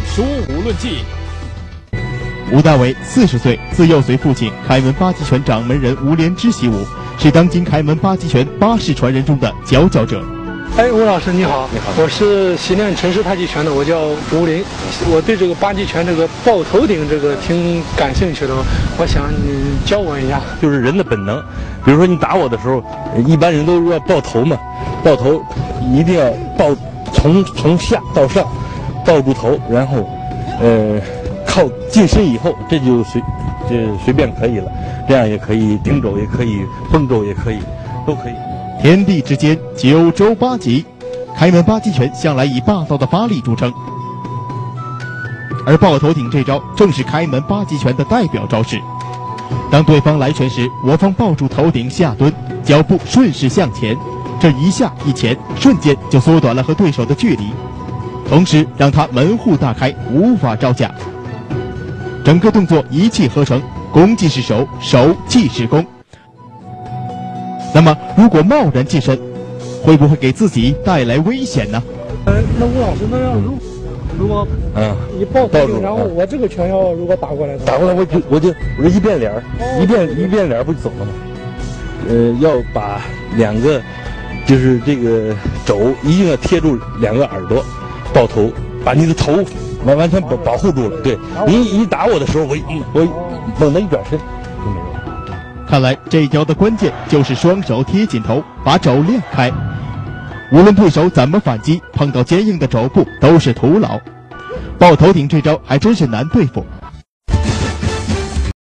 说武论技。 吴大伟40岁，自幼随父亲开门八极拳掌门人吴连之习武，是当今开门八极拳8世传人中的佼佼者。 哎，吴老师你好，你好，我是习练陈氏太极拳的，我叫吴林，我对这个八极拳这个抱头顶这个挺感兴趣的，我想你教我一下。 就是人的本能，比如说你打我的时候，一般人都要抱头嘛，抱头一定要抱从下到上，抱住头，然后靠近身以后，这就随便可以了，这样也可以顶肘，也可以蹦肘，也可以，都可以。 天地之间9州8极，开门八极拳向来以霸道的发力著称，而抱头顶这招正是开门八极拳的代表招式。当对方来拳时，我方抱住头顶下蹲，脚步顺势向前，这一下一前，瞬间就缩短了和对手的距离，同时让他门户大开，无法招架。整个动作一气呵成，攻即是守，守即是攻。那么，如果贸然近身，会不会给自己带来危险呢？ 那吴老师，那要如果你抱头顶，然后我这个拳要如果打过来， 我这一变脸，一变脸不就走了吗？要把2个，就是这个肘一定要贴住2个耳朵，抱头，把你的头完全保护住了。对，你打我的时候，我猛地一转身就没有。 看来这一招的关键就是双手贴紧头，把肘练开。无论对手怎么反击，碰到坚硬的肘部都是徒劳。抱头顶这招还真是难对付，